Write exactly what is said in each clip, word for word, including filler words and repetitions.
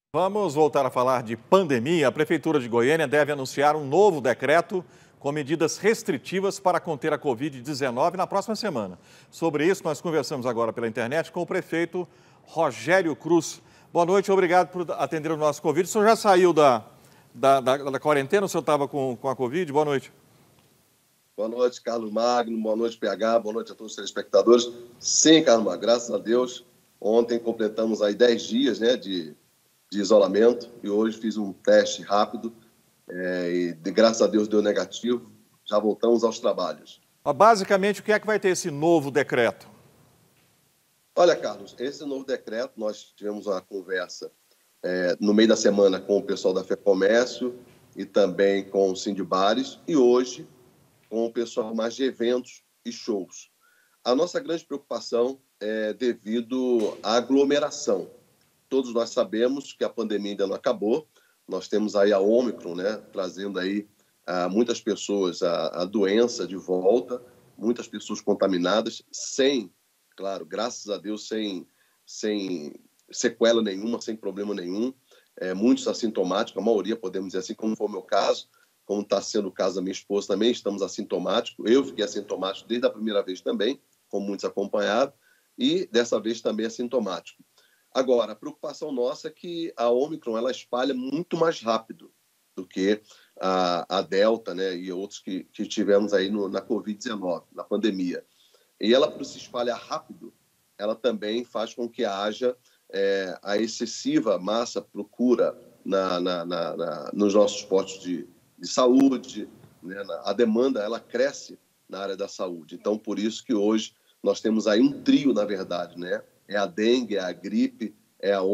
Vamos voltar a falar de pandemia. A Prefeitura de Goiânia deve anunciar um novo decreto com medidas restritivas para conter a covid dezenove na próxima semana. Sobre isso, nós conversamos agora pela internet com o prefeito Rogério Cruz. Boa noite, obrigado por atender o nosso convite. O senhor já saiu da, da, da, da quarentena? O senhor estava com, com a Covid? Boa noite. Boa noite, Carlos Magno. Boa noite, P H. Boa noite a todos os telespectadores. Sim, Carlos Magno, graças a Deus. Ontem completamos aí dez dias, né, de... de isolamento, e hoje fiz um teste rápido é, e, de, graças a Deus, deu negativo. Já voltamos aos trabalhos. Basicamente, o que é que vai ter esse novo decreto? Olha, Carlos, esse novo decreto, nós tivemos uma conversa é, no meio da semana com o pessoal da FEComércio e também com o Sindibares, e hoje com o pessoal mais de eventos e shows. A nossa grande preocupação é devido à aglomeração. Todos nós sabemos que a pandemia ainda não acabou. Nós temos aí a Ômicron, né, trazendo aí ah, muitas pessoas a, a doença de volta, muitas pessoas contaminadas, sem, claro, graças a Deus, sem, sem sequela nenhuma, sem problema nenhum. É, muitos assintomáticos, a maioria, podemos dizer assim, como foi o meu caso, como está sendo o caso da minha esposa também, estamos assintomáticos. Eu fiquei assintomático desde a primeira vez também, como muitos acompanharam, e dessa vez também assintomático. Agora, a preocupação nossa é que a Ômicron ela espalha muito mais rápido do que a, a Delta, né, e outros que, que tivemos aí no, na covid dezenove, na pandemia. E ela, por se espalhar rápido, ela também faz com que haja é, a excessiva massa procura na, na, na, na, nos nossos postos de, de saúde, né, a demanda ela cresce na área da saúde. Então, por isso que hoje nós temos aí um trio, na verdade, né? É a dengue, é a gripe, é a, a,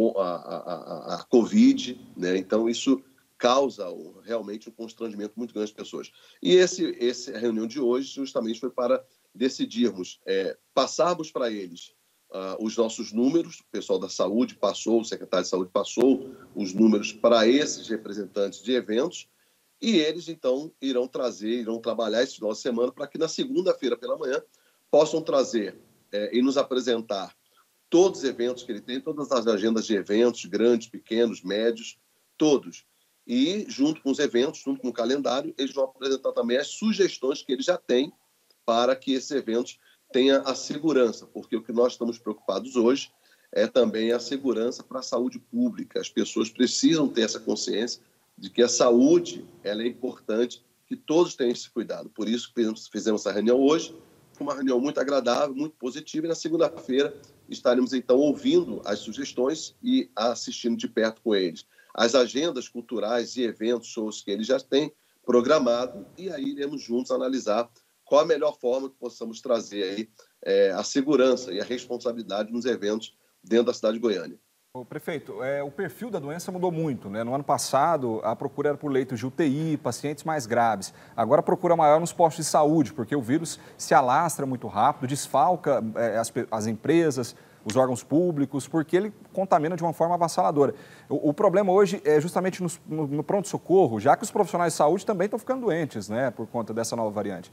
a, a Covid, né? Então, isso causa realmente um constrangimento muito grande às pessoas. E esse, essa reunião de hoje justamente foi para decidirmos, é, passarmos para eles uh, os nossos números, o pessoal da saúde passou, o secretário de saúde passou os números para esses representantes de eventos, e eles, então, irão trazer, irão trabalhar esse final de semana para que na segunda-feira pela manhã possam trazer é, e nos apresentar todos os eventos que ele tem, todas as agendas de eventos, grandes, pequenos, médios, todos. E, junto com os eventos, junto com o calendário, eles vão apresentar também as sugestões que eles já têm para que esses eventos tenham a segurança, porque o que nós estamos preocupados hoje é também a segurança para a saúde pública. As pessoas precisam ter essa consciência de que a saúde ela é importante, que todos tenham esse cuidado. Por isso que fizemos essa reunião hoje, uma reunião muito agradável, muito positiva, e na segunda-feira estaremos, então, ouvindo as sugestões e assistindo de perto com eles as agendas culturais e eventos, shows que eles já têm programado, e aí iremos juntos analisar qual a melhor forma que possamos trazer aí, é, a segurança e a responsabilidade nos eventos dentro da cidade de Goiânia. Ô, prefeito, é, o perfil da doença mudou muito, né? No ano passado, a procura era por leitos de U T I, pacientes mais graves. Agora, a procura maior nos postos de saúde, porque o vírus se alastra muito rápido, desfalca é, as, as empresas, os órgãos públicos, porque ele contamina de uma forma avassaladora. O, o problema hoje é justamente no, no, no pronto-socorro, já que os profissionais de saúde também estão ficando doentes, né? Por conta dessa nova variante.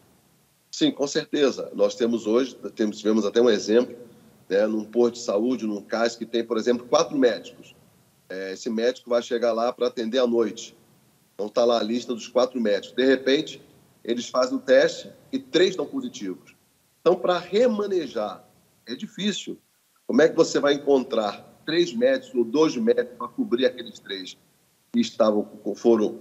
Sim, com certeza. Nós temos hoje, temos, tivemos até um exemplo, né, num posto de saúde, num C A S que tem, por exemplo, quatro médicos. É, esse médico vai chegar lá para atender à noite. Então está lá a lista dos quatro médicos. De repente, eles fazem o teste e três estão positivos. Então, para remanejar, é difícil. Como é que você vai encontrar três médicos ou dois médicos para cobrir aqueles três que estavam, foram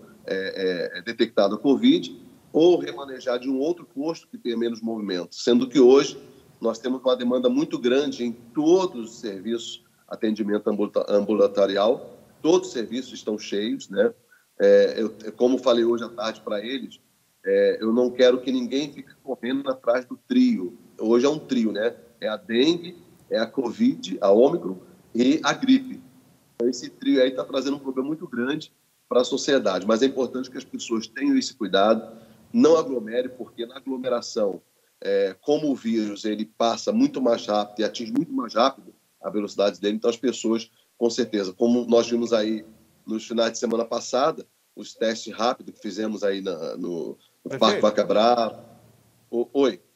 é, é, detectados a Covid, ou remanejar de um outro posto que tenha menos movimento? Sendo que hoje nós temos uma demanda muito grande em todos os serviços, atendimento ambulatorial, todos os serviços estão cheios, né? É, eu, como falei hoje à tarde para eles, é, eu não quero que ninguém fique correndo atrás do trio. Hoje é um trio, né? É a dengue, é a Covid, a Ômicron e a gripe. Então, esse trio aí está trazendo um problema muito grande para a sociedade, mas é importante que as pessoas tenham esse cuidado, não aglomere, porque na aglomeração, É, como o vírus ele passa muito mais rápido e atinge muito mais rápido a velocidade dele, então as pessoas, com certeza, como nós vimos aí nos finais de semana passada, os testes rápidos que fizemos aí na, no, no Parque Vaca Brava. O, oi.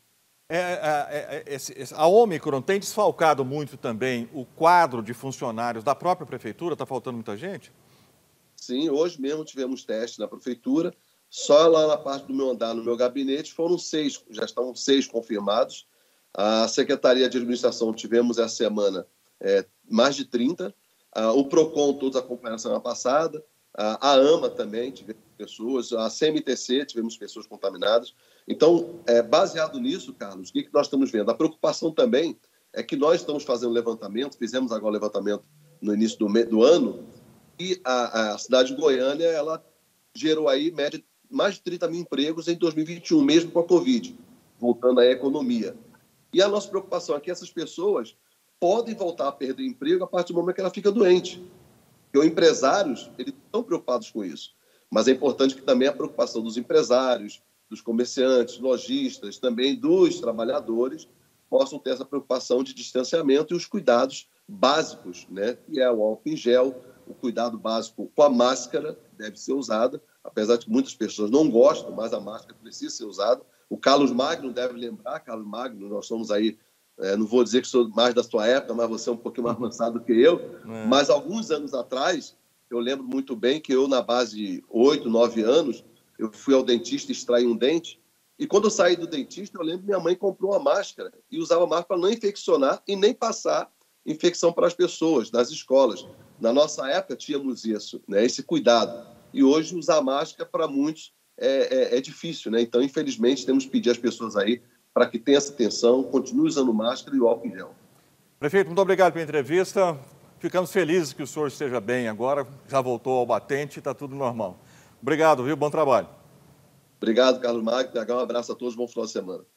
É, é, é, esse, esse, a Ômicron tem desfalcado muito também o quadro de funcionários da própria prefeitura? Está faltando muita gente? Sim, hoje mesmo tivemos teste na prefeitura. Só lá na parte do meu andar, no meu gabinete, foram seis, já estão seis confirmados. A Secretaria de Administração tivemos essa semana é, mais de trinta. Ah, o PROCON, todos acompanharam a semana passada. Ah, a AMA também, tivemos pessoas. A C M T C, tivemos pessoas contaminadas. Então, é, baseado nisso, Carlos, o que, que nós estamos vendo? A preocupação também é que nós estamos fazendo levantamento, fizemos agora o levantamento no início do, do ano, e a, a cidade de Goiânia, ela gerou aí, média, mais de trinta mil empregos em dois mil e vinte e um, mesmo com a Covid, voltando aí à economia. E a nossa preocupação é que essas pessoas podem voltar a perder emprego a partir do momento que ela fica doente. Porque os empresários, eles estão preocupados com isso. Mas é importante que também a preocupação dos empresários, dos comerciantes, lojistas, também dos trabalhadores, possam ter essa preocupação de distanciamento e os cuidados básicos, né? Que é o álcool em gel, o cuidado básico com a máscara deve ser usada, apesar de que muitas pessoas não gostam, mas a máscara precisa ser usada. O Carlos Magno deve lembrar, Carlos Magno, nós somos aí, é, não vou dizer que sou mais da sua época, mas você é um pouquinho mais avançado do que eu, é. Mas alguns anos atrás, eu lembro muito bem que eu, na base de oito, nove anos, eu fui ao dentista extrair um dente, e quando eu saí do dentista, eu lembro que minha mãe comprou uma máscara e usava máscara para não infeccionar e nem passar infecção para as pessoas, nas escolas. Na nossa época, tínhamos isso, né, esse cuidado. E hoje, usar máscara, para muitos, é, é, é difícil, né? Então, infelizmente, temos que pedir às pessoas aí para que tenham essa atenção, continue usando máscara e o álcool em gel. Prefeito, muito obrigado pela entrevista. Ficamos felizes que o senhor esteja bem agora, já voltou ao batente, está tudo normal. Obrigado, viu? Bom trabalho. Obrigado, Carlos Magno. Um abraço a todos, bom final de semana.